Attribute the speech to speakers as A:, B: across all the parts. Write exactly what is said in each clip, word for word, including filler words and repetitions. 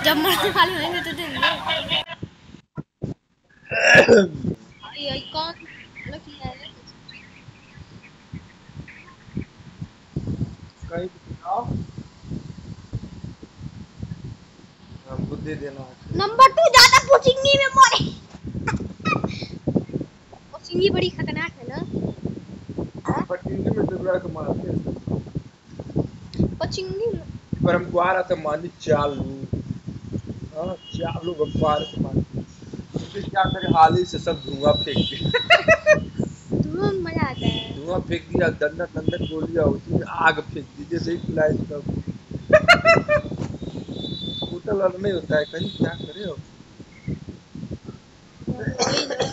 A: जब मरने वाले होंगे तो देंगे। ये कौन लकी है?
B: कहीं दिखाओ, हमको दे देना।
A: नंबर टू ज्यादा पूछेंगी में मोरे। पूछेंगी बड़ी खतरनाक है ना।
B: पटिंगे में डुबरा के मारते हैं।
A: पूछेंगी
B: पर हमको आ रहा था मानी चालू, हाँ चालू हमको आ रहा था मानी। फिर क्या करे, हाली से सब धुआं फेंक दिया।
A: धुआं मजा आता है।
B: धुआं फेंक दिया, दंडक दंडक गोलियां, उसी में आग फेंक दी, जैसे ही फ्लाइट सब होटल वाला नहीं होता है, कहीं क्या करे हो।
A: वही ना।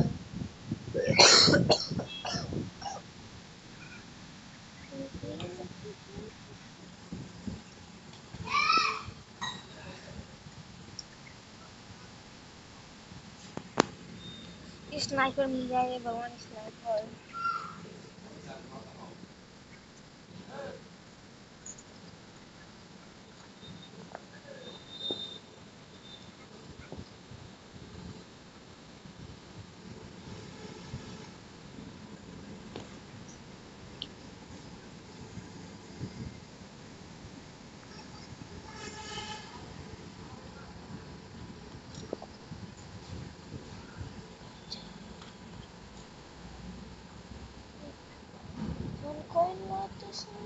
A: स्नाइपर मिल जाए भगवान, स्नाइपर। कोई बात नहीं।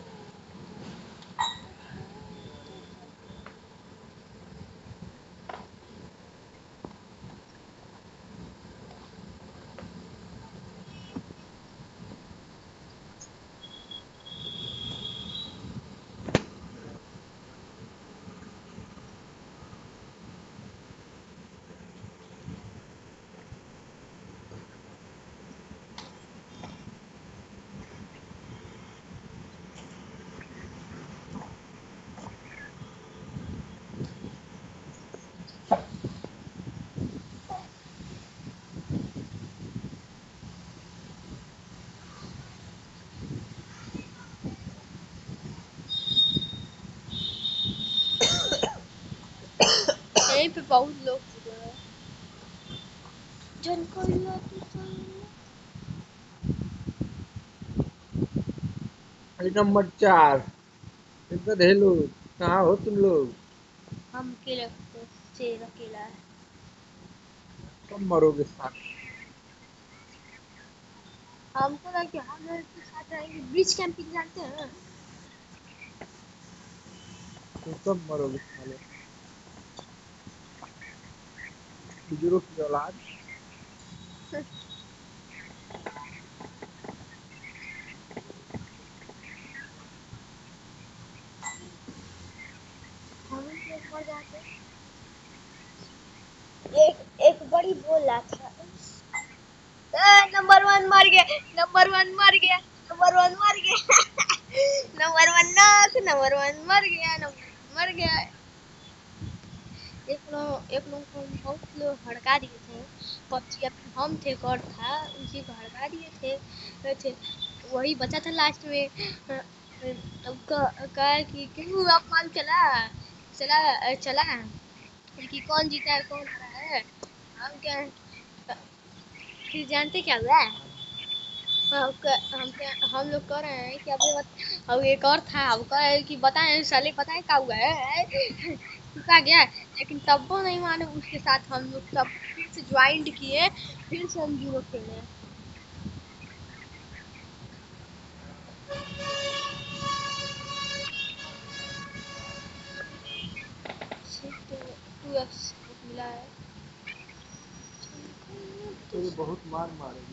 A: यहीं पे बहुत लोग हैं। जन कोई बात नहीं।
B: नंबर चार, इधर है लोग, कहाँ हो तुम लोग?
A: हम अकेले शेर अकेला है।
B: कब मरोगे साथ?
A: हम तो लगे हम लोग के साथ रहेंगे। ब्रिज कैंपिंग जानते हैं?
B: तुम कब मरोगे साले, बुजुर्ग की औलाद।
A: हम लोग मर जाते। एक एक बड़ी बोला था, नंबर वन मर गया, नंबर वन मर गया, नंबर वन मर गया। नंबर वन नाक, नंबर वन मर गया, नंबर मर गया। एक लोग एक लोग को बहुत लोग हड़का दिए थे पबजी, या फिर हम थे, और था उसी को हड़का दिए थे थे वही बचा था लास्ट में। कहा कि क्यों आप मान चला चला चला कि कौन जीता है कौन हारा है। हम क्या फिर जानते क्या हुआ? हम हम हम लोग कह रहे हैं कि अभी अब एक और था, अब कह रहे कि बताएं साले, बताएं क्या हुआ है। चुका गया, लेकिन तब वो नहीं माने। उसके साथ हम लोग तब फिर से ज्वाइंट किए, फिर से हम जीरो खेले। टू एक्स मिला है।
B: तो ये बहुत मार मारेगी।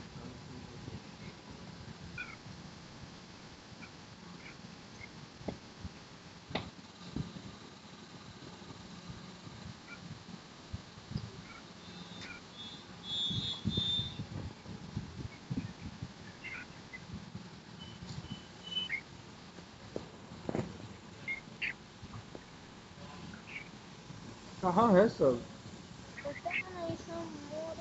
B: कहाँ है सब?
A: पता नहीं सब मोर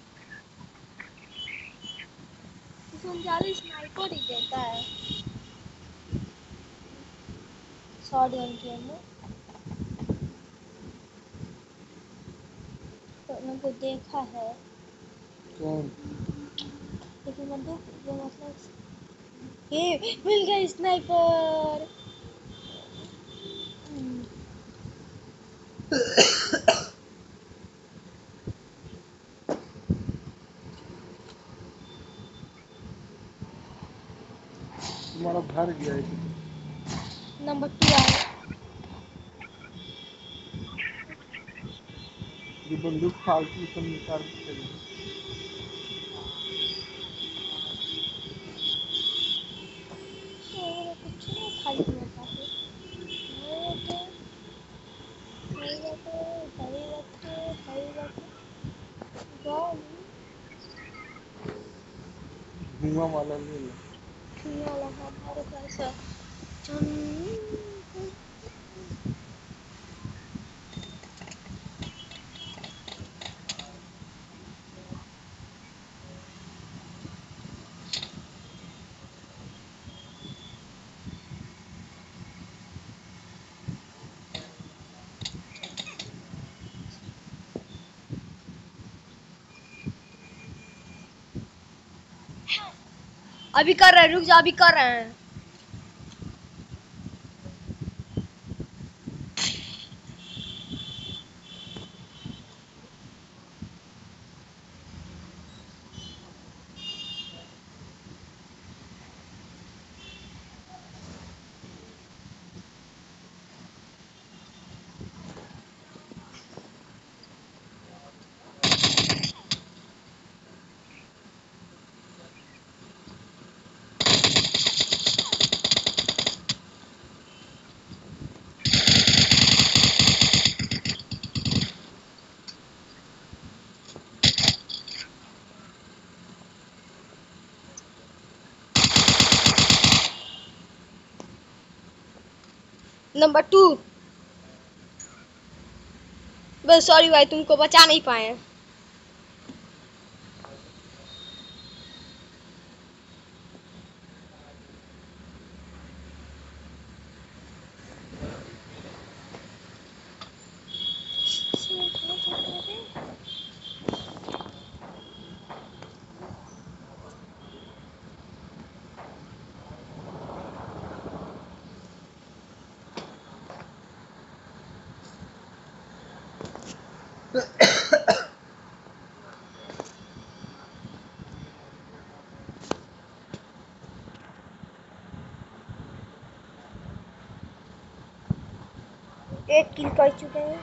A: उनचालीस स्नाइपर ही देता है शॉट गन के में। तुमको देखा है।
B: कौन?
A: लेकिन बंदूक वो मतलब ये मिल गया स्नाइपर।
B: तुम्हारा भर गया है।
A: नंबर टू आया।
B: ये बंदूक फालतू सब निकाल के चली।
A: और कुछ नहीं खाली मेरे पास है। मेरे तो मेरे तो भाई रखे भाई रखे गाँव
B: धुआं वाला ले लो।
A: धुआं लगा हमारे पास है। चम- अभी कर रहे हैं, रुक जा, अभी कर रहे हैं। Number two. बस सॉरी भाई, तुमको बचा नहीं पाए। एक किल कर चुके हैं।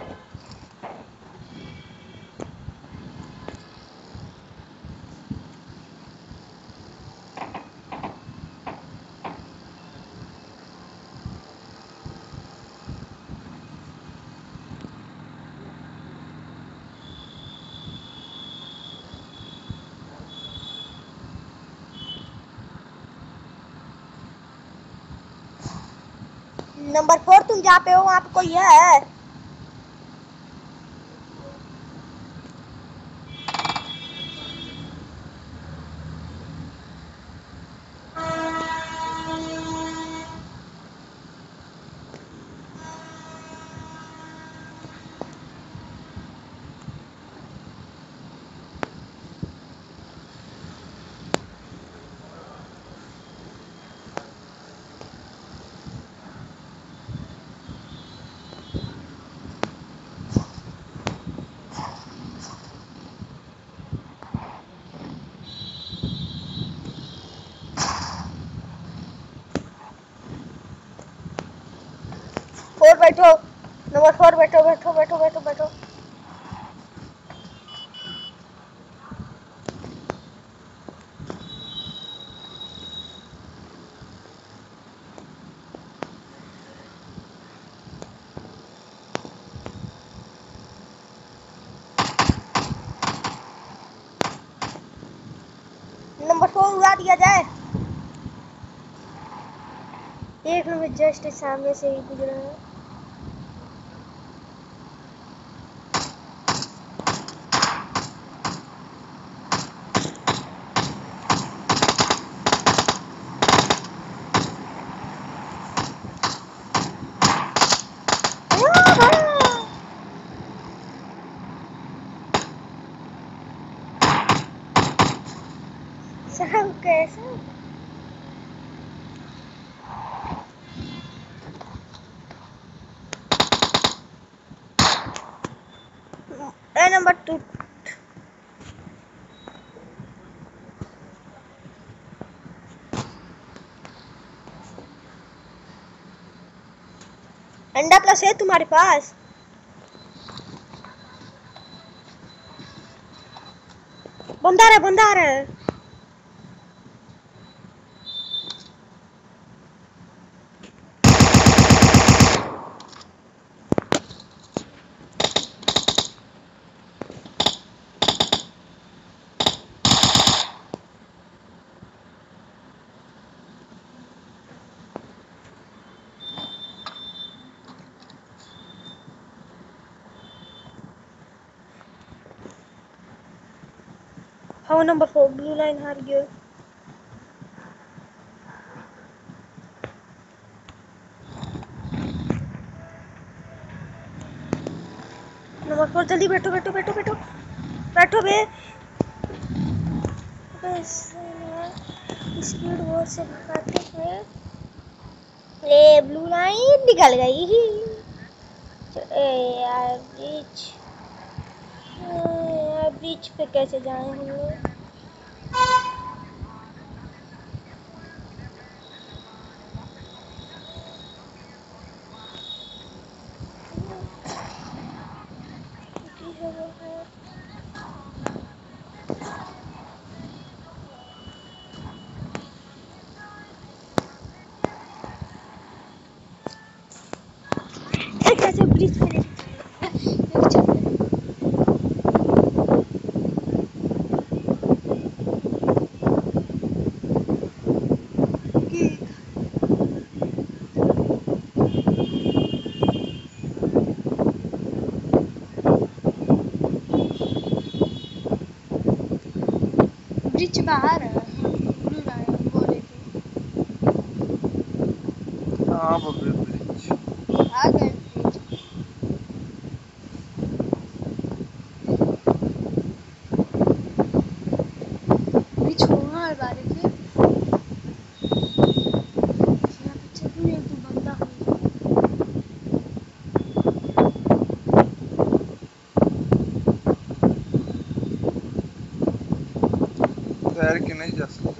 A: नंबर फोर, तुम जहाँ पे हो वहाँ पे कोई है? फोर बैठो, नंबर फोर बैठो बैठो बैठो बैठो बैठो। नंबर फोर उड़ा दिया जाए। एक नंबर जस्ट सामने से ही गुजरा है। कैसे? ए नंबर टू अंडा प्लस है तुम्हारे पास? बंदा आ रहा है, बंदा आ रहा है। हाँ नंबर फोर ब्लू लाइन हार गया। नंबर फोर जल्दी बैठो बैठो बैठो बैठो बैठो बे। स्पीड बोर्ड से भगाते हुए ये ब्लू लाइन निकल गई। ए यार ब्रिज, यार ब्रिज पे कैसे जाएं हम लोग? कैसे ब्रिज पे ब्रिज बाहर है। ब्लू लाइन बोले थे।
B: हाँ बबे ब्रिज
A: आ गए ब्रिज। ब्रिज होगा हर बार के यहाँ पे चलने एक दो बंदा
B: तैर के नहीं जा सकता।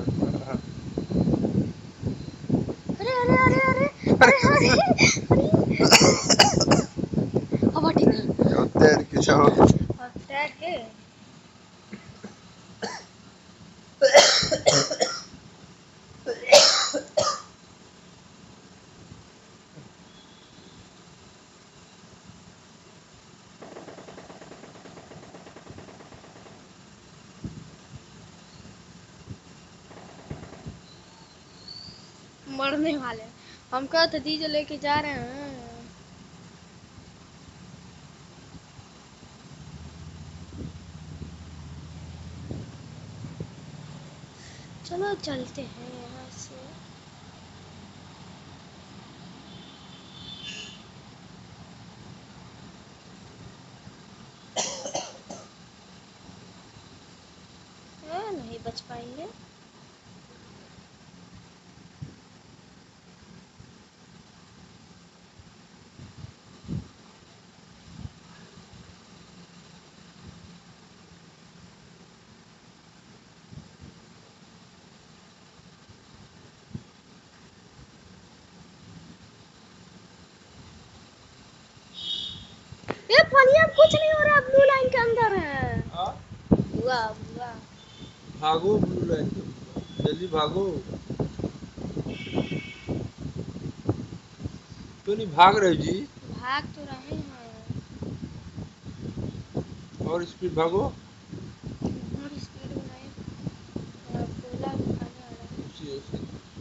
A: अरे अरे अरे अरे अरे अरे अब ठीक है।
B: तैर के जाओ।
A: अब तैर के मरने वाले हम कहा था डीजे लेके जा रहे हैं। चलो चलते हैं यहाँ से। हाँ, नहीं बच पाएंगे। ये पानी अब कुछ नहीं हो रहा, ब्लू लाइन के अंदर है।
B: हाँ?
A: हुआ हुआ
B: भागो ब्लू लाइन जल्दी भागो। क्यों नहीं भाग रहे जी?
A: भाग तो रहे हैं
B: और स्पीड भागो।
A: और स्पीड में नहीं। पूरा खाने वाला
B: उसी उसी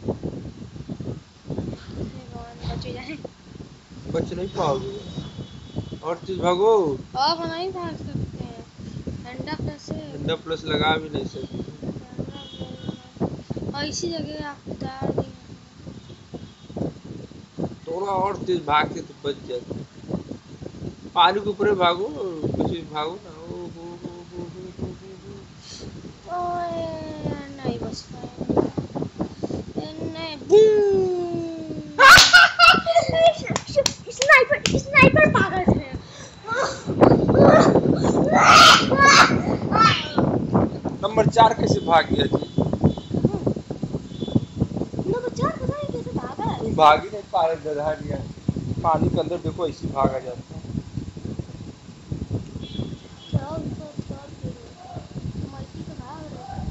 A: भगवान बच जाए।
B: बच नहीं पाओगे। और चीज भागो।
A: अब नहीं भाग सकते हैं। ठंडा प्लस है।
B: ठंडा प्लस लगा भी नहीं सकते।
A: और इसी जगह आप उतार दिए।
B: थोड़ा और तेज भागते तो बच जाते। पानी के ऊपर भागो कुछ भी भागो ना। ओ, हो, हो, हो, हो, हो, हो, हो।
A: ओए नहीं बच स्नाइपर स्नाइपर पागल है।
B: नंबर चार कैसे भाग गया जी?
A: नंबर चार पता नहीं कैसे भागा है।
B: कोई भाग ही नहीं पा रहा, गधा गया पानी के अंदर, देखो ऐसे भागा जाता है।
A: चल तो चल मल्टी तो भाग रहा है।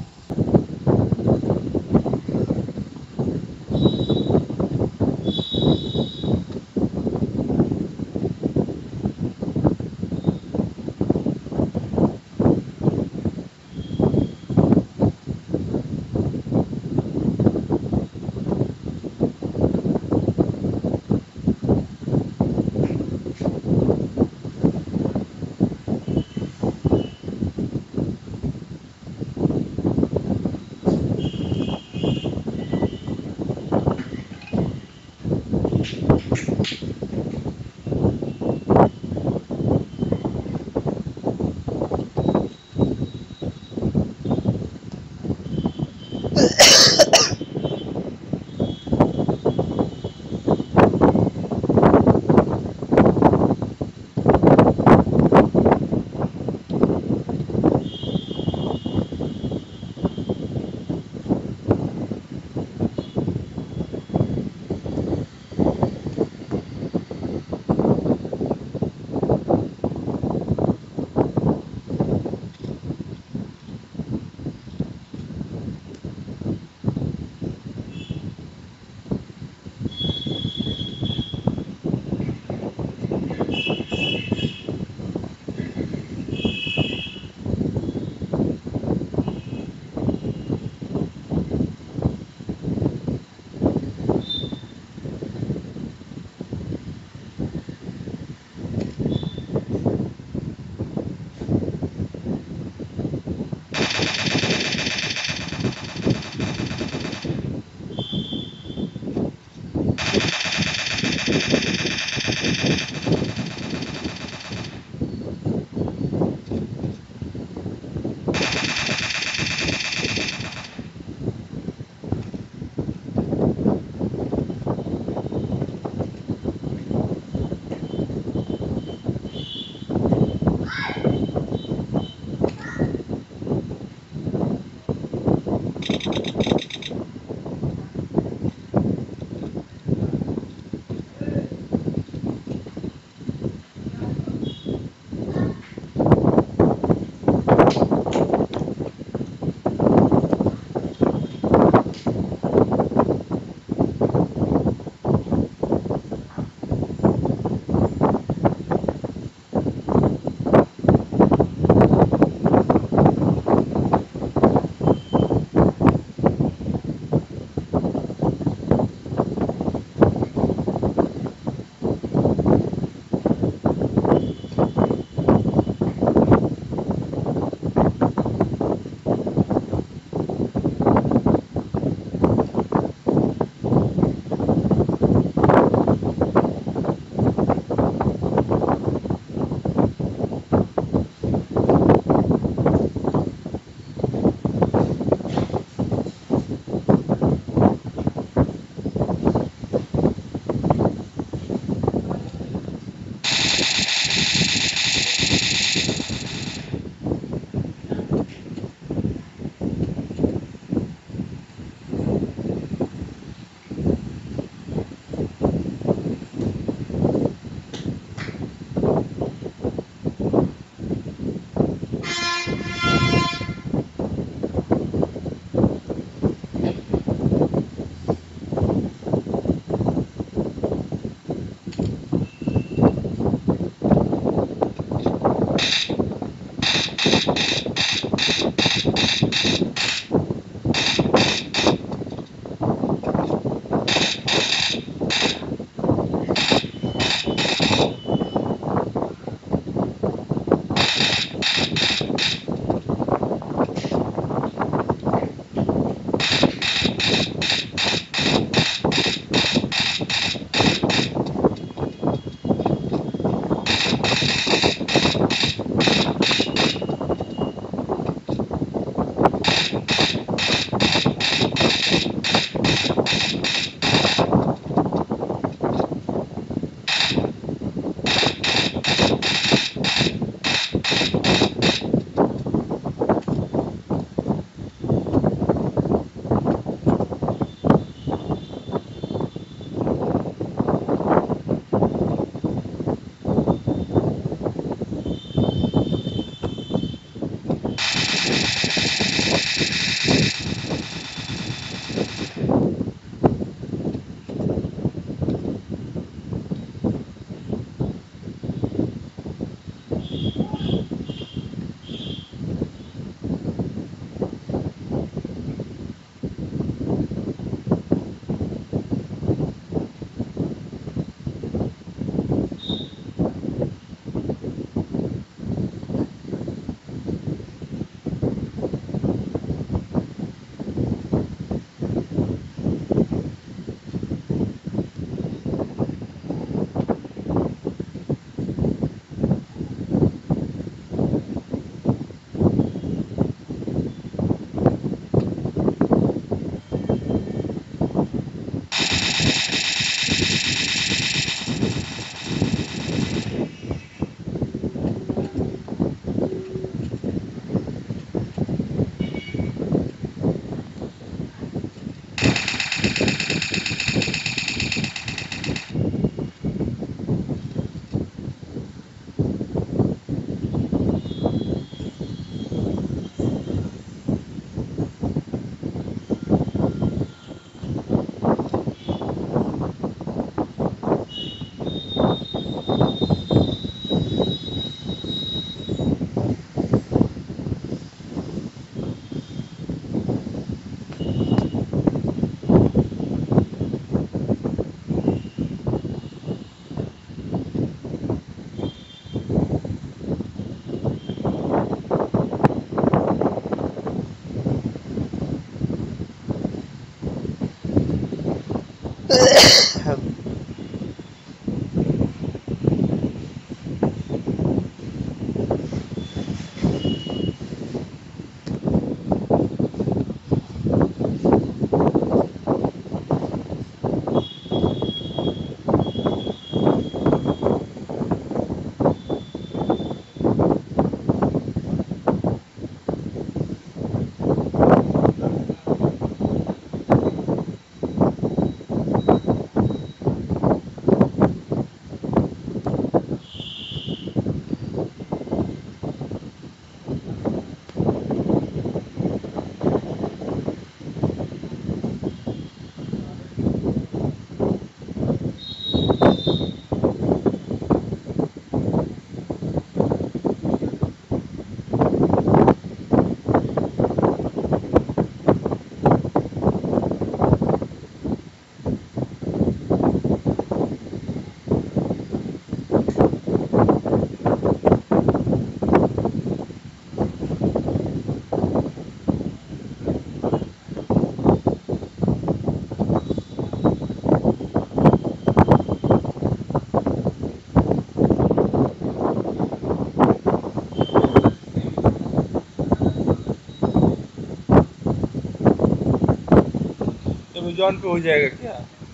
B: अमेज़न पे हो जाएगा क्या?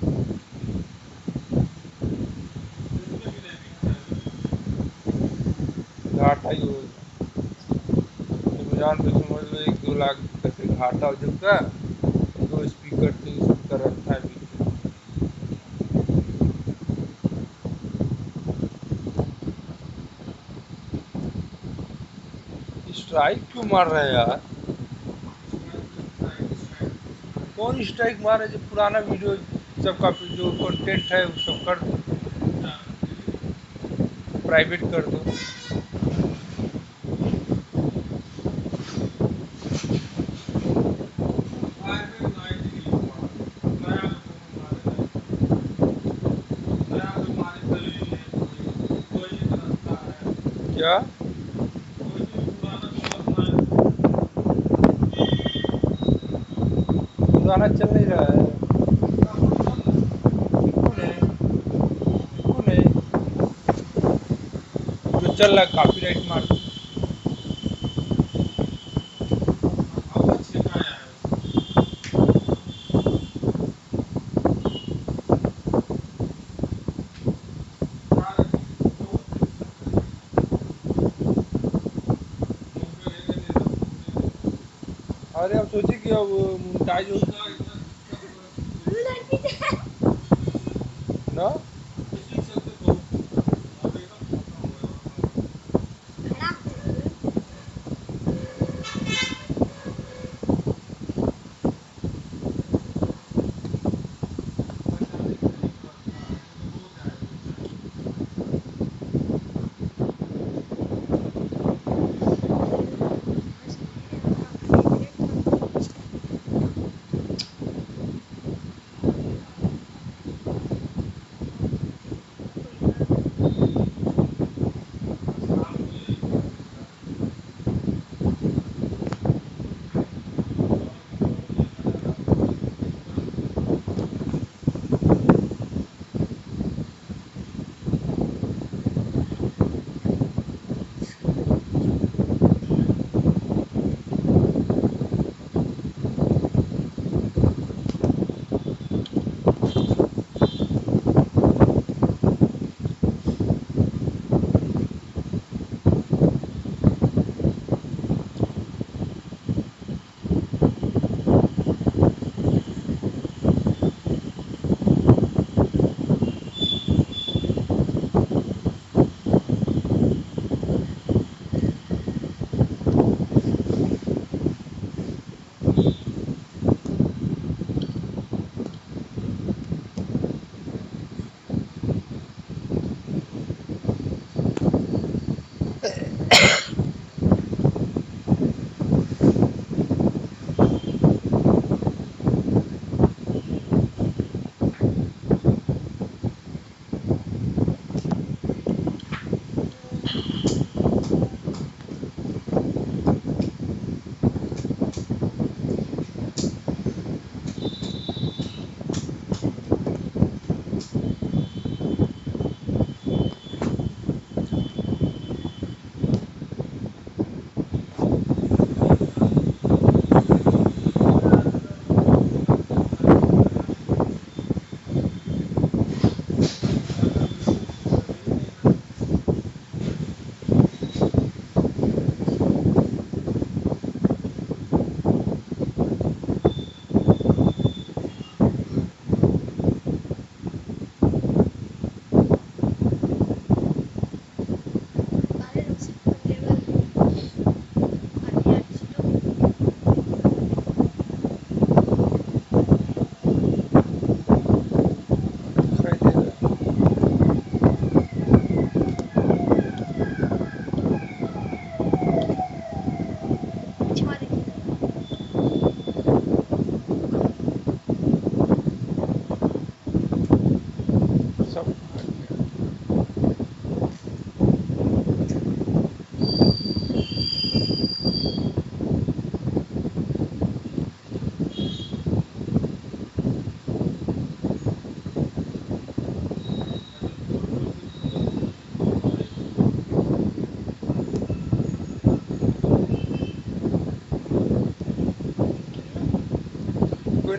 B: घाटा ही होगा। अमेज़न पे समझ लो एक दो लाख कैसे घाटा हो जाएगा। दो स्पीकर तीन स्पीकर रखा है पीछे। स्ट्राइक क्यों मार रहे हैं यार? कौन स्ट्राइक मारे? जो पुराना वीडियो सबका जो कंटेंट है वो सब कर दो, प्राइवेट कर दो। क्या पुराना चल नहीं रहा है? क्यों नहीं? क्यों नहीं? जो चल रहा है कॉपीराइट मार दो। अरे अब सोचिए कि अब मोनेटाइज हो ना।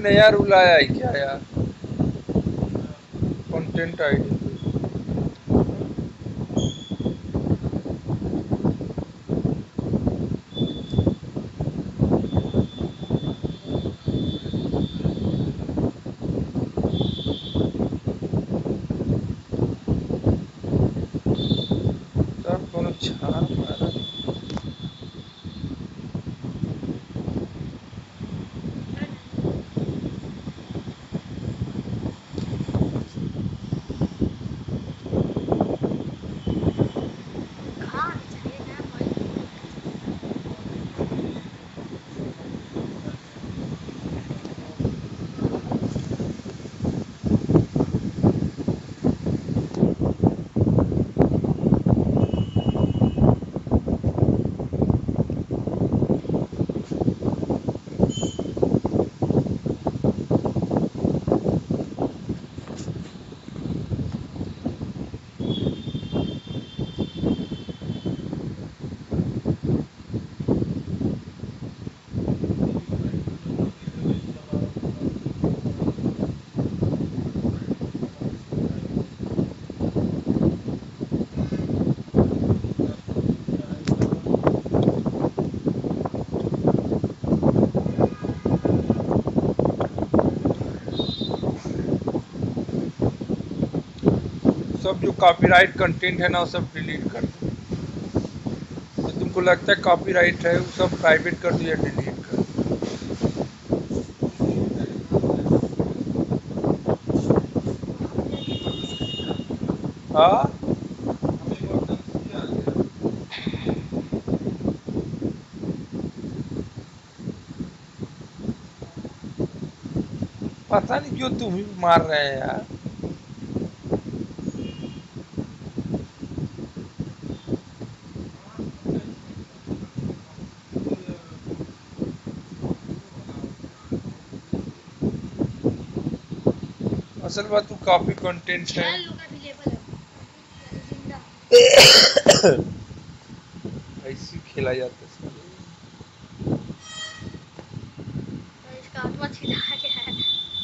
B: नया रूल आया है क्या यार, कंटेंट आईडी? सब कोनो छान मारा।
A: कहाँ चले गए भाई?
B: सब जो कॉपीराइट कंटेंट है ना वो सब डिलीट कर दो। तो तुमको लगता है कॉपीराइट है वो सब प्राइवेट कर दो या डिलीट कर दो। हाँ पता नहीं क्यों तुम ही मार रहे हैं यार। असल बात तू कॉपी कंटेंट है।
A: छह लोग अवेलेबल है जिंदा।
B: ऐसे खेला जाता है साले।
A: और इसका आत्मा छिला गया है।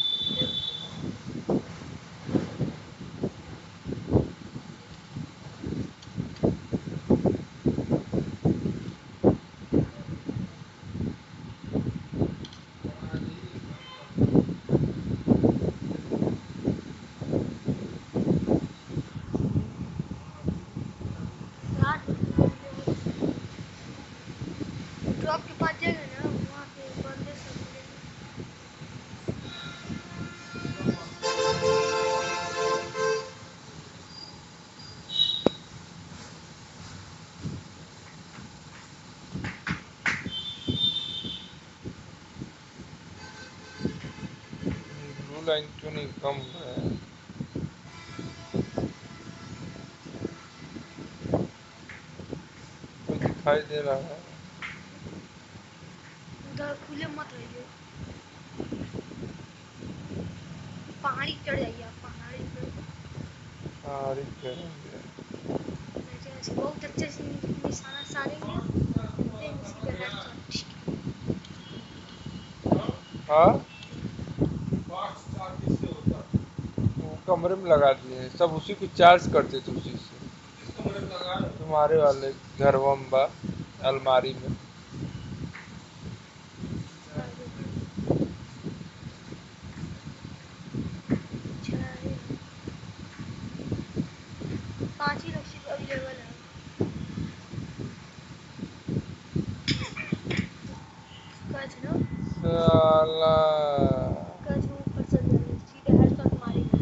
A: यार ड्रॉप के पास जाएगा ना वहाँ पे बंदे सब मिलेंगे।
B: ब्लू लाइन क्यों नहीं कम है? कोई दिखाई दे रहा है?
A: उधर खुले मत रहिए। पहाड़ी चढ़ जाइए आप पहाड़ी पे।
B: हाँ करेंगे।
A: ऐसे ऐसे बहुत अच्छे से निशाना सारेंगे देन इसी पे हेडशॉट।
B: हाँ वो कमरे में लगा दिए हैं, सब उसी को चार्ज करते थे उसी से। तुम्हारे वाले घर बा अलमारी में।
A: पांच ही रस्सी अवेलेबल है। कच ना
B: साला
A: कच ऊपर चल जाएगा सीधे हेडशॉट मारेगा।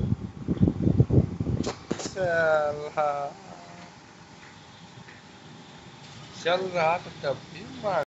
B: साला चल रहा था तब भी मार